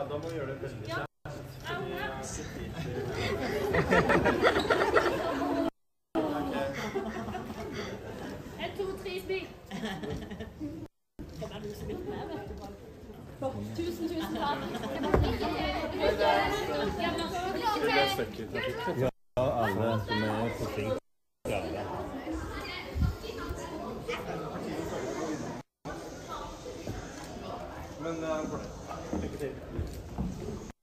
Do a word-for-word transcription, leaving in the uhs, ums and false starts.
da må vi gjøre det veldig kjapt. En, to, tre, smil. Det var du som ville med, vet du. Tusen, tusen takk. Ja, alle som er på ting. Ja, ja. Men uh, lykke til.